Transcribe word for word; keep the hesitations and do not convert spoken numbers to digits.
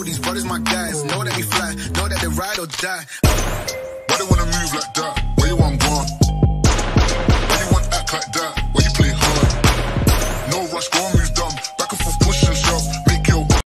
these brothers my guys. Know that we fly, know that they ride or die. Why they wanna move like that? Where you want gone? Why you want act like that? Why you play hard? No rush, go on